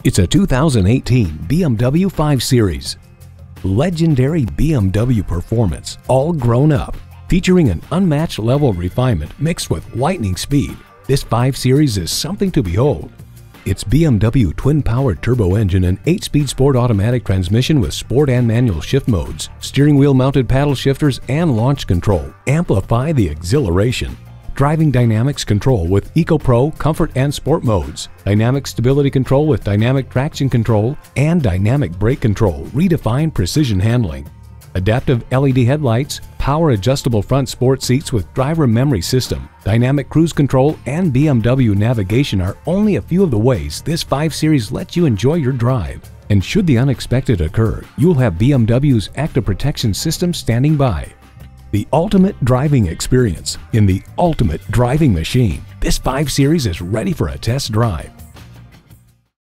It's a 2018 BMW 5 Series. Legendary BMW performance, all grown up. Featuring an unmatched level of refinement mixed with lightning speed, this 5 Series is something to behold. Its BMW twin-powered turbo engine and 8-speed sport automatic transmission with sport and manual shift modes, steering wheel mounted paddle shifters and launch control amplify the exhilaration. Driving dynamics control with EcoPro, Comfort and Sport modes, dynamic stability control with dynamic traction control, and dynamic brake control redefine precision handling. Adaptive LED headlights, power adjustable front sport seats with driver memory system, dynamic cruise control, and BMW navigation are only a few of the ways this 5 Series lets you enjoy your drive. And should the unexpected occur, you'll have BMW's active protection system standing by. The ultimate driving experience in the ultimate driving machine. This 5 Series is ready for a test drive.